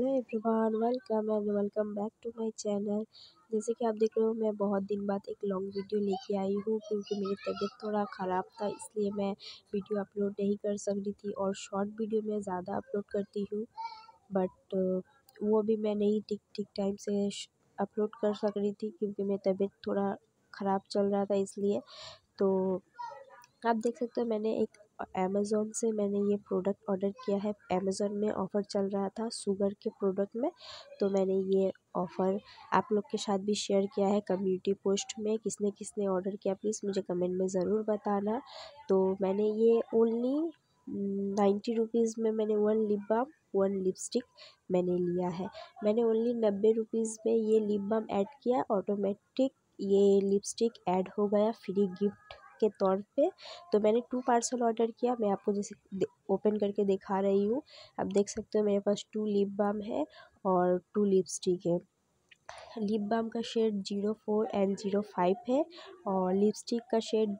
Hello everyone, welcome back to my channel. जैसे कि आप देख रहे हो, मैं बहुत दिन बाद एक लॉन्ग वीडियो लेके आई हूँ क्योंकि मेरी तबीयत थोड़ा ख़राब था, इसलिए मैं वीडियो अपलोड नहीं कर सक रही थी। और शॉर्ट वीडियो मैं ज़्यादा अपलोड करती हूँ, बट वो भी मैं नहीं ठीक टाइम से अपलोड कर सक रही थी क्योंकि मेरी तबीयत थोड़ा ख़राब चल रहा था। इसलिए तो आप देख सकते हो, मैंने एक अमेज़ोन से मैंने ये प्रोडक्ट ऑर्डर किया है। अमेज़ोन में ऑफ़र चल रहा था शुगर के प्रोडक्ट में, तो मैंने ये ऑफ़र आप लोग के साथ भी शेयर किया है कम्युनिटी पोस्ट में। किसने किसने ऑर्डर किया प्लीज़ मुझे कमेंट में ज़रूर बताना। तो मैंने ये ओनली 90 रुपीज़ में मैंने 1 लिप बाम 1 लिपस्टिक मैंने लिया है। मैंने ओनली 90 रुपीज़ में ये लिप बाम ऐड किया, ऑटोमेटिक ये लिपस्टिक ऐड हो गया फ्री गिफ्ट के तौर पे। तो मैंने 2 पार्सल ऑर्डर किया। मैं आपको जैसे ओपन करके दिखा रही हूँ। आप देख सकते हो मेरे पास 2 लिप बाम है और 2 लिपस्टिक है। लिप बाम का शेड 04 एंड 05 है और लिपस्टिक का शेड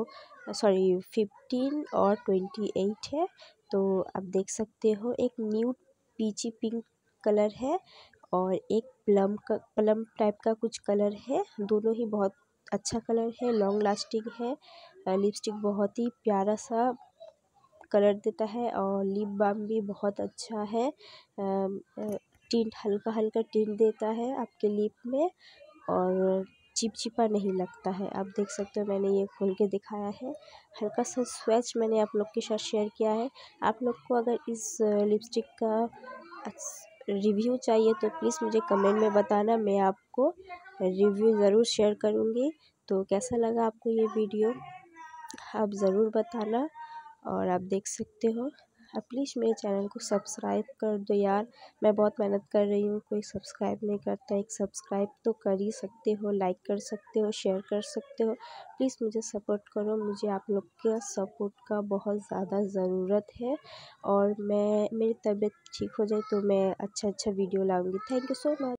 15 और 28 है। तो आप देख सकते हो, एक न्यूड पीची पिंक कलर है और एक प्लम टाइप का कुछ कलर है। दोनों ही बहुत अच्छा कलर है, लॉन्ग लास्टिंग है। लिपस्टिक बहुत ही प्यारा सा कलर देता है और लिप बाम भी बहुत अच्छा है। टिंट हल्का टिंट देता है आपके लिप में और चिपचिपा नहीं लगता है। आप देख सकते हो, मैंने ये खोल के दिखाया है। हल्का सा स्वैच मैंने आप लोग के साथ शेयर किया है। आप लोग को अगर इस लिपस्टिक का रिव्यू चाहिए तो प्लीज़ मुझे कमेंट में बताना, मैं आपको रिव्यू ज़रूर शेयर करूँगी। तो कैसा लगा आपको ये वीडियो आप ज़रूर बताना। और आप देख सकते हो, आप प्लीज़ मेरे चैनल को सब्सक्राइब कर दो यार। मैं बहुत मेहनत कर रही हूँ, कोई सब्सक्राइब नहीं करता। एक सब्सक्राइब तो कर ही सकते हो, लाइक कर सकते हो, शेयर कर सकते हो। प्लीज़ मुझे सपोर्ट करो, मुझे आप लोग के सपोर्ट का बहुत ज़्यादा ज़रूरत है। और मेरी तबीयत ठीक हो जाए तो मैं अच्छा वीडियो लाऊँगी। Thank you so much.